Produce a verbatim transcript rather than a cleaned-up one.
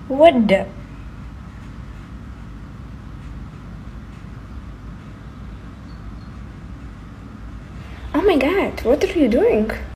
What the? Oh my god, what are you doing?